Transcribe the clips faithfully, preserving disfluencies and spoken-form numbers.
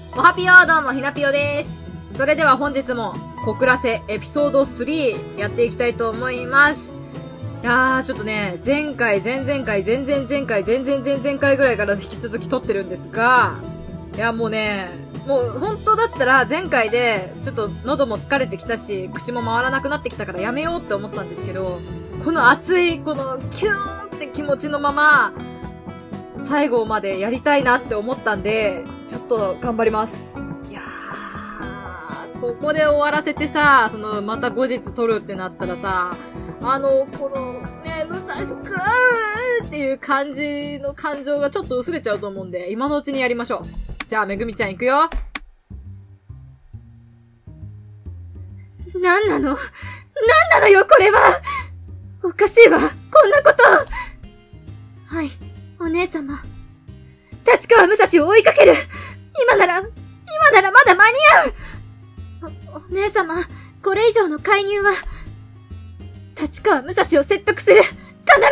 おはぴよー、どうもひなぴよです。それでは本日も小倉瀬エピソードスリーやっていきたいと思います。いやーちょっとね、前回前々回前々前回前々前々回ぐらいから引き続き撮ってるんですが、いやもうね、もう本当だったら前回でちょっと喉も疲れてきたし口も回らなくなってきたからやめようって思ったんですけど、この熱いこのキューンって気持ちのまま最後までやりたいなって思ったんで、ちょっと頑張ります。いやー、ここで終わらせてさ、そのまた後日撮るってなったらさ、あの、このね、武蔵くーっていう感じの感情がちょっと薄れちゃうと思うんで、今のうちにやりましょう。じゃあ、めぐみちゃん行くよ。 なんなの？なんなのよ、これは！おかしいわ、こんなこと！はい、お姉様。立川武蔵を追いかける！今なら、今ならまだ間に合う！お、お姉様、これ以上の介入は、立川武蔵を説得する！必ず！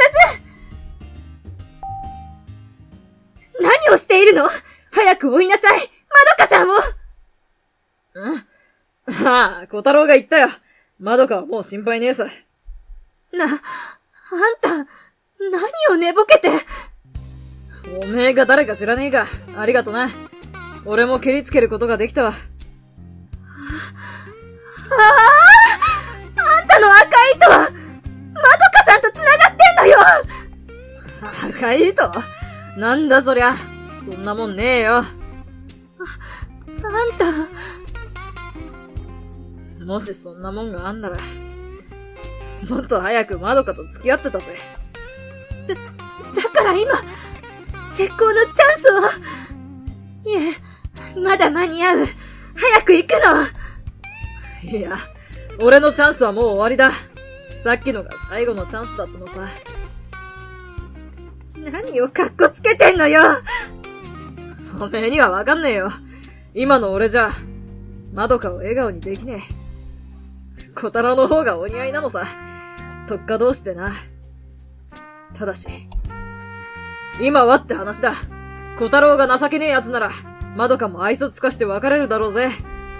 何をしているの？早く追いなさい！まどかさんを！ うんああ、小太郎が言ったよ。まどかはもう心配ねえさ。 な、あんた、何を寝ぼけて。 おめえが誰か知らねえが、ありがとな。俺も蹴りつけることができたわ。ああ、あんたの赤い糸は、まどかさんと繋がってんのよ。 赤い糸？なんだそりゃ。そんなもんねえよ。あ、 あんた。 もしそんなもんがあんなら、もっと早くまどかと付き合ってたぜ。 だ、だから今、絶好のチャンスを。いえ、まだ間に合う。早く行くの。いや、俺のチャンスはもう終わりだ。さっきのが最後のチャンスだったのさ。 何をカッコつけてんのよ。 おめえにはわかんねえよ。今の俺じゃ、まどかを笑顔にできねえ。小太郎の方がお似合いなのさ。特化同士でな。ただし、今はって話だ。小太郎が情けねえ奴なら、まどかも愛想つかして別れるだろうぜ。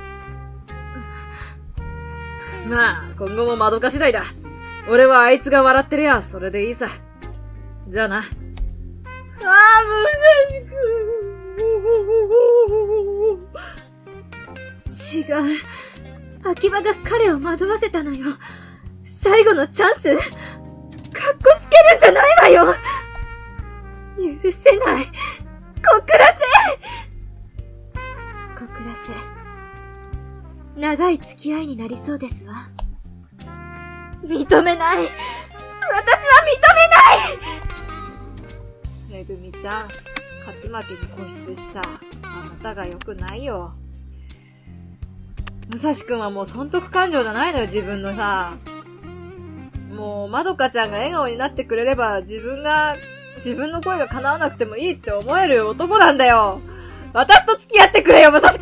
まあ、今後もまどか次第だ。俺はあいつが笑ってるや、それでいいさ。じゃあな。ああ、 武蔵くん。違う。秋葉が彼を惑わせたのよ。最後のチャンス？かっこつけるんじゃないわよ！許せない。小倉瀬！小倉瀬。長い付き合いになりそうですわ。認めない！私は認めない！ めぐみちゃん、勝ち負けに固執したあなたが良くないよ。武蔵くんはもう損得感情じゃないのよ、自分のさ。もう、まどかちゃんが笑顔になってくれれば、自分が、自分の声が叶わなくてもいいって思える男なんだよ。私と付き合ってくれよ、武蔵く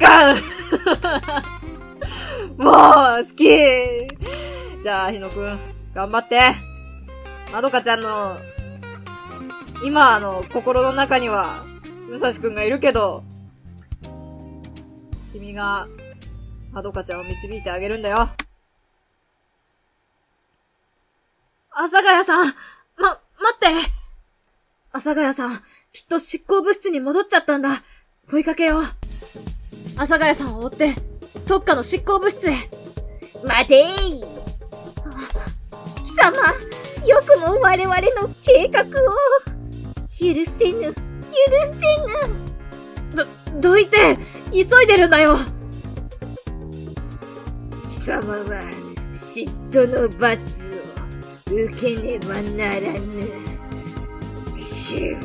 んもう、好きじゃあ、ひのくん、頑張って。まどかちゃんの、今の心の中には、武蔵くんがいるけど、君が、まどかちゃんを導いてあげるんだよ。 阿佐ヶ谷さん、ま、待って。阿佐ヶ谷さん、きっと執行部室に戻っちゃったんだ。追いかけよう。阿佐ヶ谷さんを追って、特化の執行部室へ。待てー。貴様、よくも我々の計画を。許せぬ、許せぬ。ど、どいて、急いでるんだよ。貴様は、嫉妬の罰を受けねばならぬ。シュー。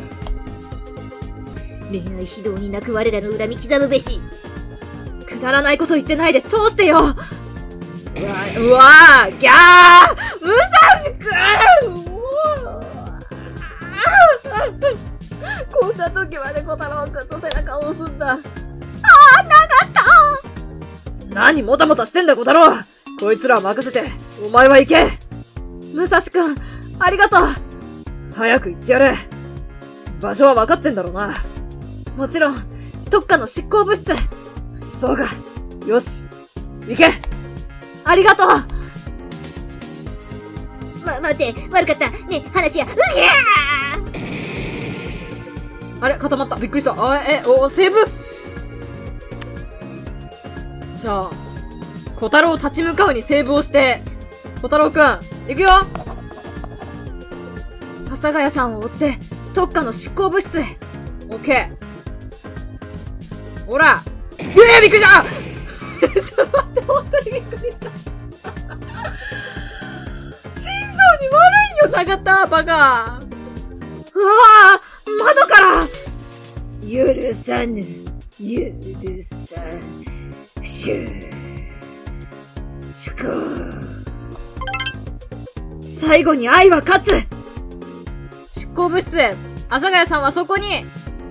恋愛非道に泣く我らの恨み刻むべし。くだらないこと言ってないで通してよ。うわ、 うわー、ギャー武蔵くんこんな時まで小太郎くんと背中を押すんだ。あー、なかった何もたもたしてんだ小太郎。こいつらは任せて、お前は行け。武蔵くん、ありがとう。早く行ってやれ。場所は分かってんだろうな。 もちろん、特化の執行部室。 そうか。よし。行け。 ありがとう。ま、待って、悪かった。ね、話や、うぎゃーあれ固まった。びっくりした。あ、え、お、セーブじゃあ、小太郎立ち向かうにセーブをして、小太郎くん、行くよ。 阿佐ヶ谷さんを追って、特化の執行部室へ。 オッケー。ほら。えー、びっくりしたちょっと待って、本当にびっくりした。心臓に悪いよ、永田、バカ。うわぁ、窓から許さぬ、許さぬ、しゅ、しゅこ。最後に愛は勝つ。執行部室へ、阿佐ヶ谷さんはそこに。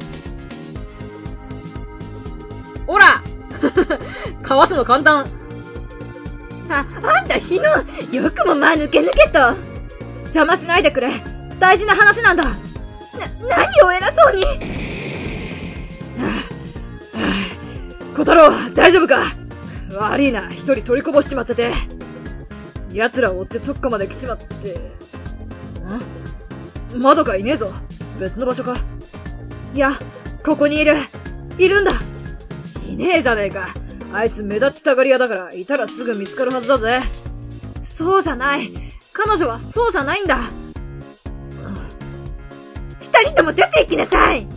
おらかわすの簡単。 あ、あんた日野、よくもまあ抜け抜けと。 邪魔しないでくれ。大事な話なんだ。な、 何を偉そうに。 はあはあ、小太郎、大丈夫か。悪いな、一人取りこぼしちまってて。奴らを追って特化まで来ちまって。ん？窓かいねえぞ。別の場所か。いや、ここにいる。いるんだ。いねえじゃねえか。あいつ目立ちたがり屋だから、いたらすぐ見つかるはずだぜ。そうじゃない。彼女はそうじゃないんだ。 二人とも出て行きなさい。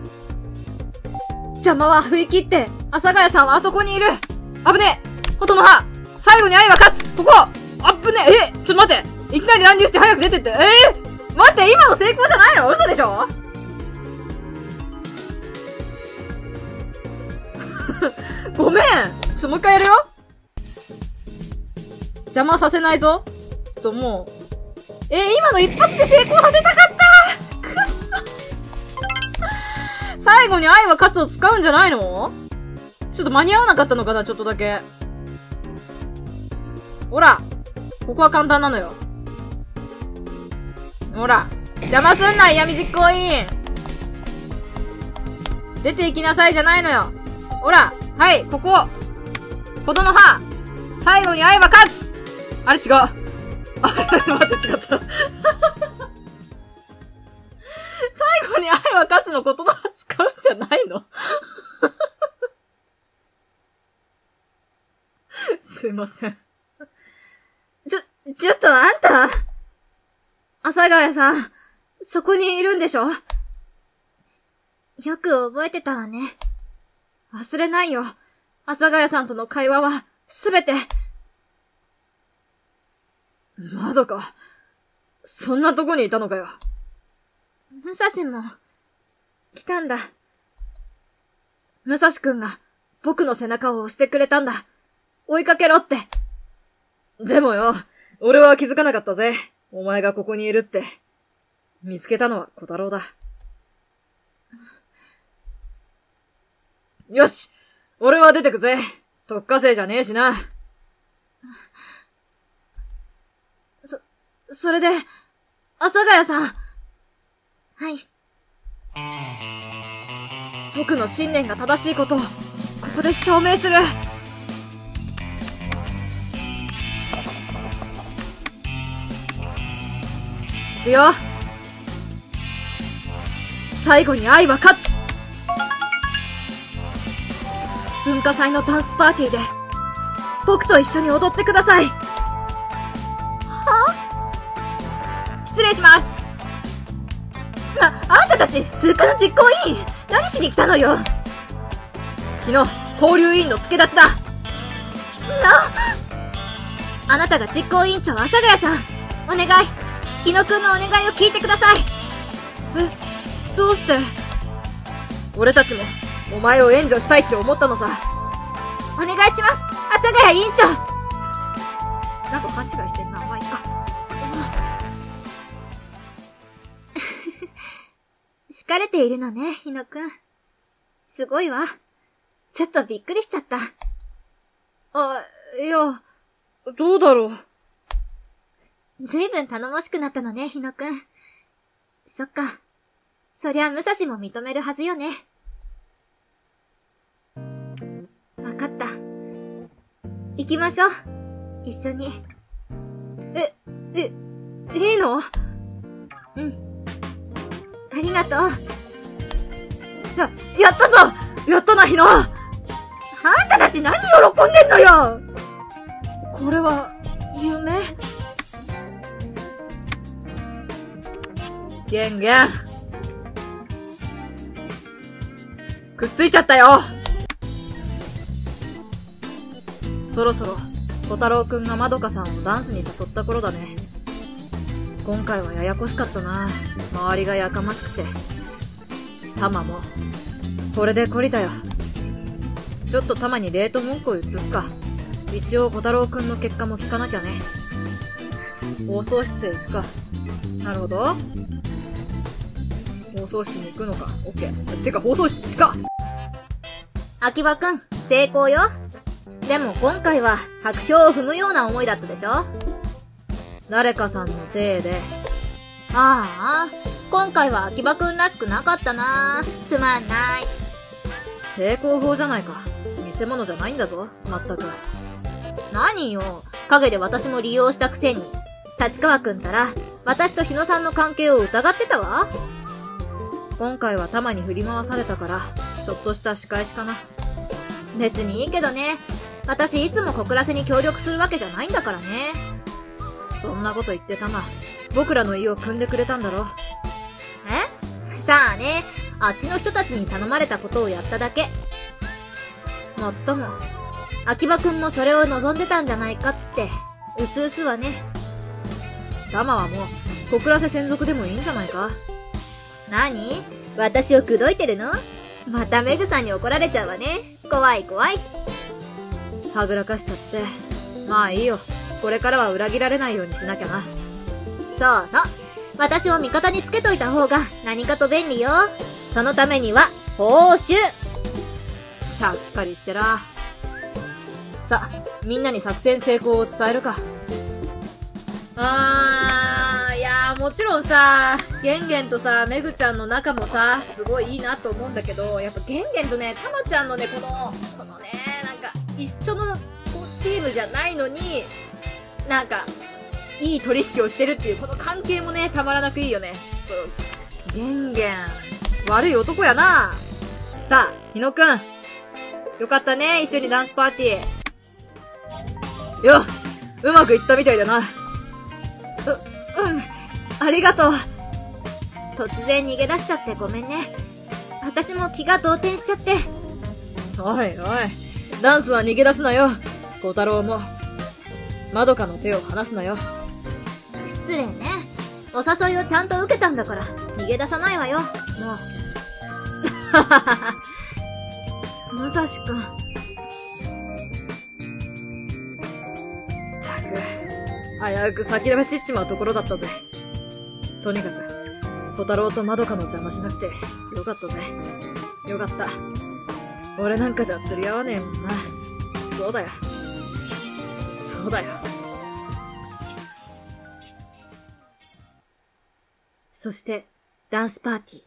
邪魔は振り切って、阿佐ヶ谷さんはあそこにいる。危ねえ。琴の葉。最後に愛は勝つ。ここ。あぶねえ。え、ちょっと待って。いきなり乱入して早く出てって。えー、待って、今の成功じゃないの？嘘でしょごめん。ちょっともう一回やるよ。邪魔させないぞ。ちょっともう。えー、今の一発で成功させたかったくっそ最後に愛は勝つを使うんじゃないの？ちょっと間に合わなかったのかな、ちょっとだけ。ほら。ここは簡単なのよ。ほら。邪魔すんな、闇実行委員。出て行きなさいじゃないのよ。ほら。はい、ここ。琴の葉。最後に愛は勝つ。あれ違う。あ、待って、違った。最後に愛は勝つの琴の葉使うんじゃないのすいません。 ちょ、ちょっとあんた。阿佐ヶ谷さん、そこにいるんでしょ？よく覚えてたわね。 忘れないよ。阿佐ヶ谷さんとの会話は、すべて。窓か。そんなとこにいたのかよ。 武蔵も、来たんだ。 武蔵くんが、僕の背中を押してくれたんだ。追いかけろって。でもよ、俺は気づかなかったぜ。お前がここにいるって。見つけたのは小太郎だ。よし！俺は出てくぜ。特化生じゃねえしな。 そ、それで、阿佐ヶ谷さん。はい。 僕の信念が正しいことを、ここで証明する。いくよ。最後に愛は勝つ。文化祭のダンスパーティーで、僕と一緒に踊ってください。は？失礼します。 な、あんたたち、通過の実行委員、何しに来たのよ。 昨日、交流委員の助立ちだ。 な、あなたが実行委員長阿佐ヶ谷さん。お願い。日野くんのお願いを聞いてください。 え、どうして？俺たちも、お前を援助したいって思ったのさ。 お願いします、阿佐ヶ谷委員長。 なんか勘違いしてんな、まあいいか。 好かれているのね、日野くん。すごいわ。ちょっとびっくりしちゃった。 あ、いや、どうだろう。 ずいぶん頼もしくなったのね、日野くん。そっか。そりゃ武蔵も認めるはずよね。わかかった。行きましょう。一緒に。 え、え、いいの？ うん。ありがとう。 や、やったぞ！やったな、ひな！ あんたたち何喜んでんのよ！ これは、夢？ゲンゲン。くっついちゃったよ！そろそろ、小太郎くんがまどかさんをダンスに誘った頃だね。今回はややこしかったな。周りがやかましくて。タマも、これで懲りたよ。ちょっとタマに礼と文句を言っとくか。一応小太郎くんの結果も聞かなきゃね。放送室へ行くか。なるほど。放送室に行くのか。オッケー。てか放送室近っ。 秋葉くん、成功よ。でも今回は白票を踏むような思いだったでしょ？ 誰かさんのせいで。 ああ、今回は秋葉くんらしくなかったな。つまんない。 成功法じゃないか。見せ物じゃないんだぞ、まったく。 何よ、陰で私も利用したくせに。立川くんたら、私と日野さんの関係を疑ってたわ。 今回はタマに振り回されたから、ちょっとした仕返しかな。 別にいいけどね。私いつも小倉瀬に協力するわけじゃないんだからね。 そんなこと言ってタマ、僕らの意を組んでくれたんだろ。 え？さあね、あっちの人たちに頼まれたことをやっただけ。もっとも、秋葉くんもそれを望んでたんじゃないかって、うすうすはね。 タマはもう、小倉瀬専属でもいいんじゃないか？ 何？私を口説いてるの？またメグさんに怒られちゃうわね。怖い怖い。 はぐらかしちゃって。まあいいよ。これからは裏切られないようにしなきゃな。 そうそう。私を味方につけといた方が何かと便利よ。そのためには、報酬！ ちゃっかりしてら。さ、みんなに作戦成功を伝えるか。あー、いやーもちろんさ、ゲンゲンとさ、メグちゃんの仲もさ、すごいいいなと思うんだけど、やっぱゲンゲンとね、タマちゃんのね、この、このね、なんか、一緒のこうチームじゃないのに、なんか、いい取引をしてるっていう、この関係もね、たまらなくいいよね。ちょっと、ゲンゲン、悪い男やな。さあ、日野くん。よかったね、一緒にダンスパーティー。よ、うまくいったみたいだな。 う、うん、ありがとう。突然逃げ出しちゃってごめんね。私も気が動転しちゃって。 おいおい、ダンスは逃げ出すなよ。小太郎も。まどかの手を離すなよ。 失礼ね。お誘いをちゃんと受けたんだから、逃げ出さないわよ。もう。 はははは。武蔵くん。ったく、危うく先延ばしっちまうところだったぜ。とにかく、小太郎とまどかの邪魔しなくて、よかったぜ。よかった。俺なんかじゃ釣り合わねえもんな。そうだよ。そうだよ。 そして、ダンスパーティー。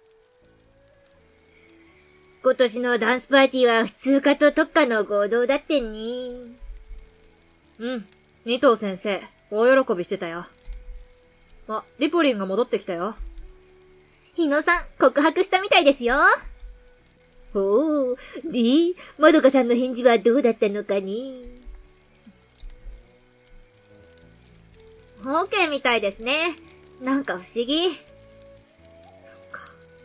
今年のダンスパーティーは普通科と特科の合同だってね。 うん。二藤先生、大喜びしてたよ。あ、リポリンが戻ってきたよ。 日野さん、告白したみたいですよ。ほう。で、まどかさんの返事はどうだったのかね。OK みたいですね。なんか不思議。そっか。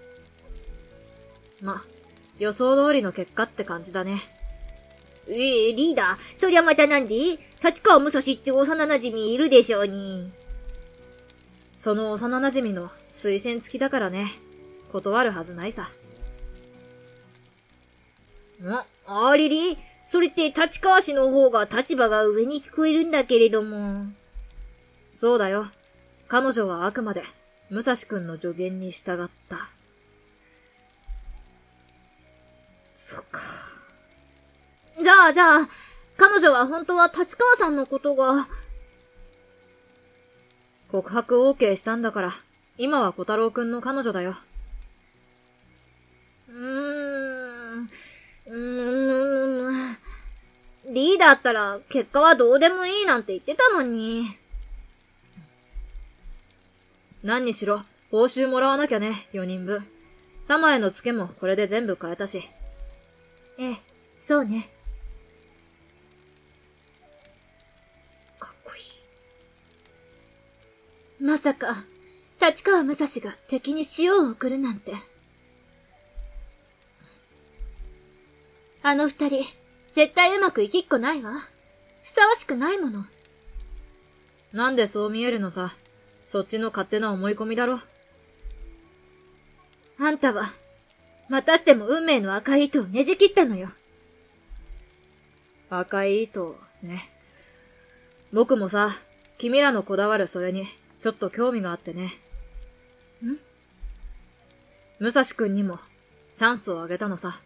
ま、予想通りの結果って感じだね。 ええー、リーダー、そりゃまたなんで？立川武蔵って幼馴染いるでしょうに。 その幼馴染の推薦付きだからね。断るはずないさ。 ん？ありり？それって立川氏の方が立場が上に聞こえるんだけれども。 そうだよ。彼女はあくまで、武蔵くんの助言に従った。そっか。 じゃあ、じゃあ、彼女は本当は立川さんのことが。 告白 OK したんだから、今は小太郎くんの彼女だよ。 うーん、うーん、 リーダーったら結果はどうでもいいなんて言ってたのに。 何にしろ、報酬もらわなきゃね、よにんぶん。玉へのツケもこれで全部変えたし。 ええ、そうね。 かっこいい。まさか、立川武蔵が敵に塩を送るなんて。あの二人、絶対うまくいきっこないわ。ふさわしくないもの。 なんでそう見えるのさ。そっちの勝手な思い込みだろ。 あんたは、またしても運命の赤い糸をねじ切ったのよ。 赤い糸、ね。僕もさ、君らのこだわるそれに、ちょっと興味があってね。 ん？ 武蔵くんにも、チャンスをあげたのさ。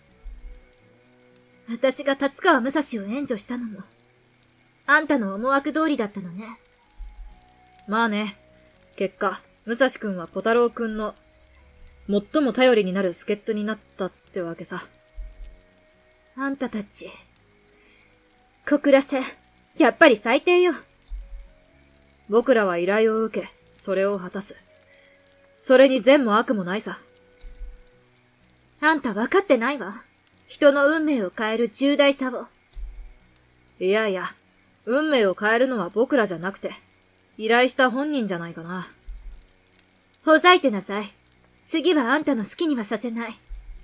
私が立川武蔵を援助したのも、あんたの思惑通りだったのね。 まあね、結果、武蔵くんは小太郎くんの、最も頼りになる助っ人になったってわけさ。 あんたたち、小倉瀬、やっぱり最低よ。 僕らは依頼を受け、それを果たす。それに善も悪もないさ。 あんた分かってないわ。人の運命を変える重大さを。 いやいや、運命を変えるのは僕らじゃなくて、依頼した本人じゃないかな。 ほざいてなさい。次はあんたの好きにはさせない。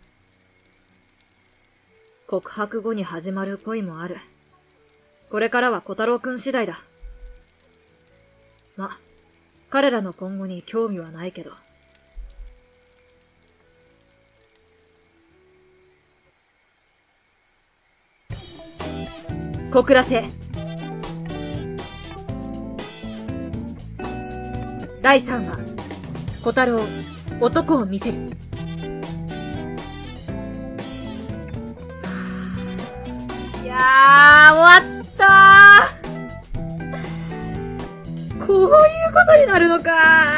告白後に始まる恋もある。これからは小太郎くん次第だ。ま、彼らの今後に興味はないけど。小倉瀬。だいさんわ、小太郎、男を見せる。 いやー、終わったー。こういうことになるのか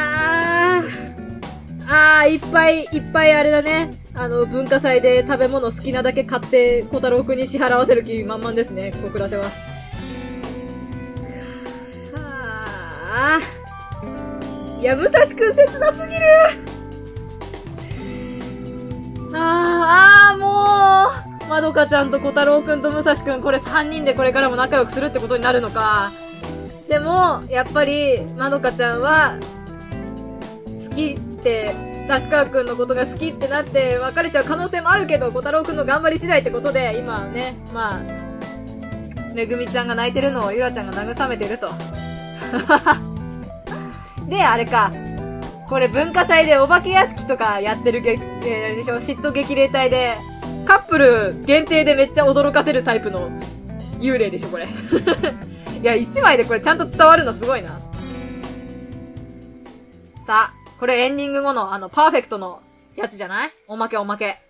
ー。あー、いっぱいいっぱいあれだね。あの、文化祭で食べ物好きなだけ買って、小太郎くんに支払わせる気満々ですね、小倉瀬は。はぁ。いや、武蔵くん切なすぎる。あー、あー、もう、まどかちゃんと小太郎くんと武蔵くん、これさんにんでこれからも仲良くするってことになるのか。でも、やっぱり、まどかちゃんは、好きって、立川くんのことが好きってなって別れちゃう可能性もあるけど、小太郎くんの頑張り次第ってことで、今ね、まあ、めぐみちゃんが泣いてるのをゆらちゃんが慰めてると。で、あれか。これ文化祭でお化け屋敷とかやってるげ、えー、あれでしょ、嫉妬激励隊で、カップル限定でめっちゃ驚かせるタイプの幽霊でしょ、これ。いや、一枚でこれちゃんと伝わるのすごいな。さあ、これエンディング後のあの、パーフェクトのやつじゃない？おまけおまけ。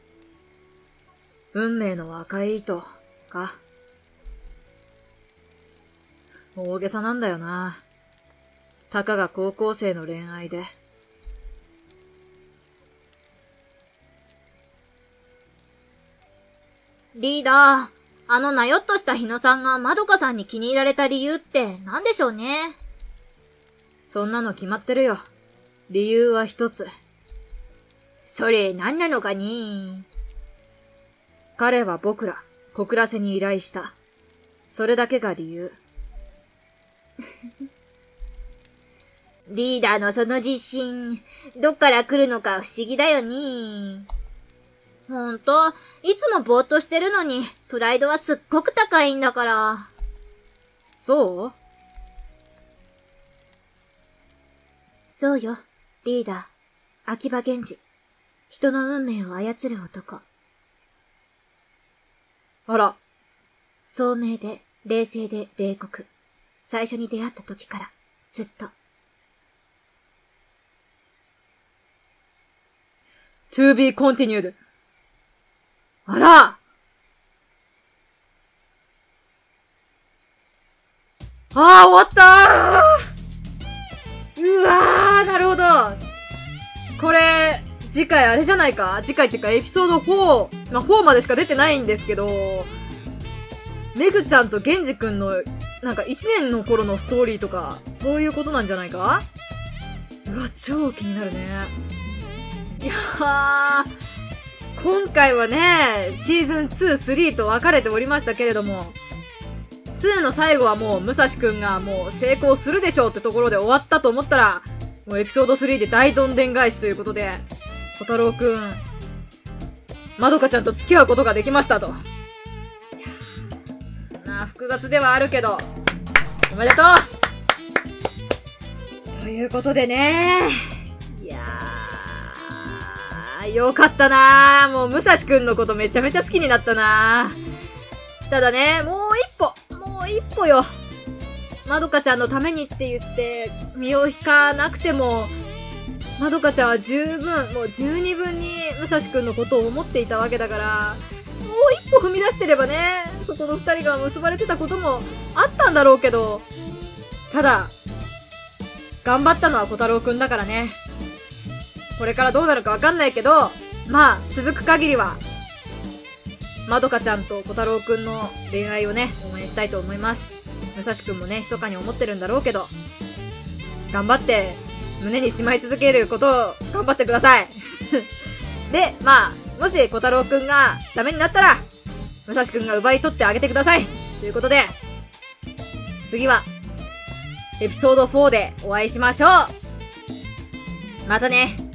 運命の赤い糸、か。大げさなんだよな。たかが高校生の恋愛で。 リーダー、あのなよっとした日野さんがまどかさんに気に入られた理由って何でしょうね。 そんなの決まってるよ。理由は一つ。 それ何なのかね。 彼は僕ら、小倉瀬に依頼した。それだけが理由。 リーダーのその自信、どっから来るのか不思議だよね。ほんと、いつもぼーっとしてるのに、プライドはすっごく高いんだから。 そう？ そうよ、リーダー。秋葉源氏。人の運命を操る男。 あら。 聡明で、冷静で冷酷。最初に出会った時から、ずっと。 to be continued. あら！ああ、終わったー！うわー、なるほど。これ、次回あれじゃないか？次回っていうかエピソードフォー、まあ、フォーまでしか出てないんですけど、 めぐちゃんとゲンジくんの、なんかいちねんの頃のストーリーとか、そういうことなんじゃないか？うわ、超気になるね。いやー、今回はね、シーズンツー、スリーと分かれておりましたけれども、ツーの最後はもう、武蔵くんがもう成功するでしょうってところで終わったと思ったら、もうエピソードスリーで大どんでん返しということで、小太郎くん、まどかちゃんと付き合うことができましたと。なあ、複雑ではあるけど、おめでとうということでね、いやー、よかったなー。もう、武蔵くんのことめちゃめちゃ好きになったなー。ただね、もう一歩、もう一歩よ。まどかちゃんのためにって言って、身を引かなくても、まどかちゃんは十分、もう十二分に武蔵くんのことを思っていたわけだから、もう一歩踏み出してればね、そこの二人が結ばれてたこともあったんだろうけど、ただ、頑張ったのは小太郎くんだからね。これからどうなるかわかんないけど、まあ、続く限りは、まどかちゃんと小太郎くんの恋愛をね、応援したいと思います。武蔵くんもね、密かに思ってるんだろうけど、頑張って、胸にしまい続けることを頑張ってください。で、まあ、もし小太郎くんがダメになったら、武蔵くんが奪い取ってあげてください。ということで、次は、エピソードフォーでお会いしましょう。またね。